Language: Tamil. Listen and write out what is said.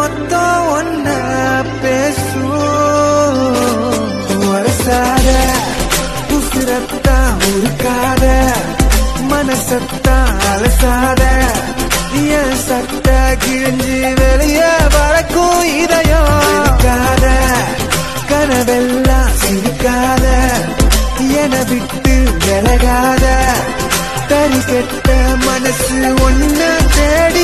மொத்தம் ஒன்ன பேசும். வரசாத உசுரத்தா உருக்காத மனசத்தா அலசாத என் சட்ட கிழிஞ்சு வெளியே வளர்க்கும் இதயம் இருக்காத கனவெல்லாம் சிரிக்காத என விட்டு விலகாத தறி கெட்ட மனசு ஒன்ன தேடி